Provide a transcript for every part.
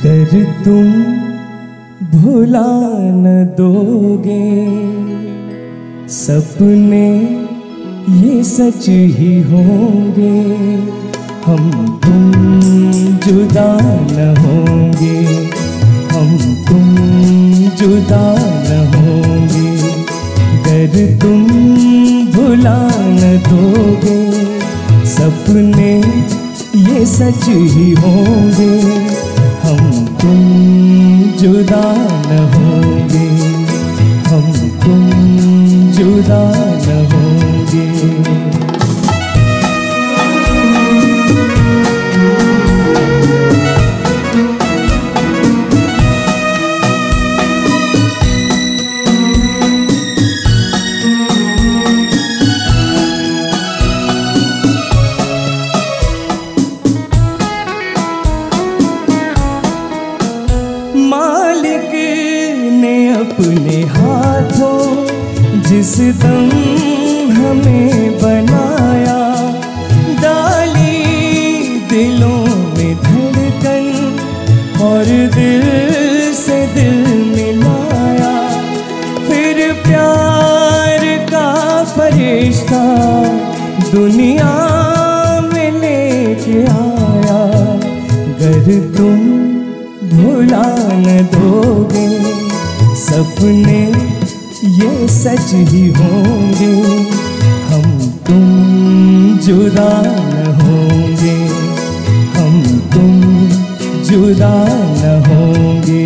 अगर तुम भुला न दोगे सपने ये सच ही होंगे, हम तुम जुदा न होंगे, हम तुम जुदा न होंगे। अगर तुम भुला न दोगे सपने ये सच ही होंगे, हम तुम जुदा न होंगे, हम तुम जुदा न होंगे। मालिक ने अपने हाथों जिस दम हमें बनाया, डाली दिलों में धड़कन और दिल से दिल मिलाया। फिर प्यार का फरिश्ता दुनिया में लेके आया। अगर तुम भुला न दोगे सपने ये सच ही होंगे, हम तुम जुदा न होंगे, हम तुम जुदा न होंगे।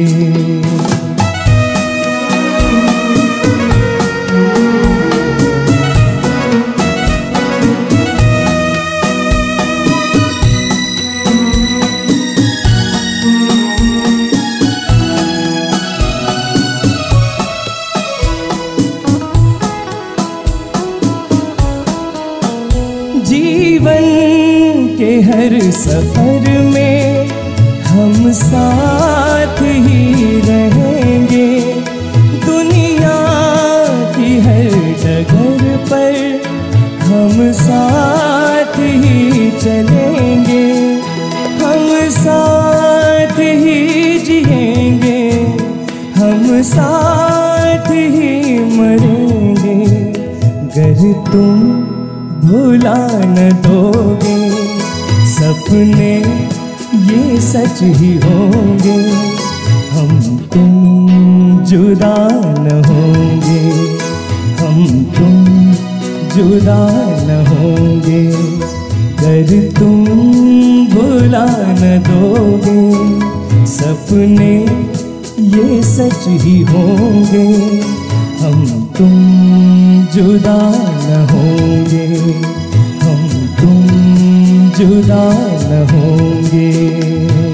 जीवन के हर सफर में हम साथ ही रहेंगे, दुनिया की हर डगर पर हम साथ ही चलेंगे, हम साथ ही जिएंगे, हम साथ ही मरेंगे। अगर तुम भुला न दोगे सपने ये सच ही होंगे, हम तुम जुदा न होंगे, हम तुम जुदा न होंगे। अगर तुम भुला न दोगे सपने ये सच ही होंगे, हम तुम जुदा न होंगे, हम तुम जुदा न होंगे।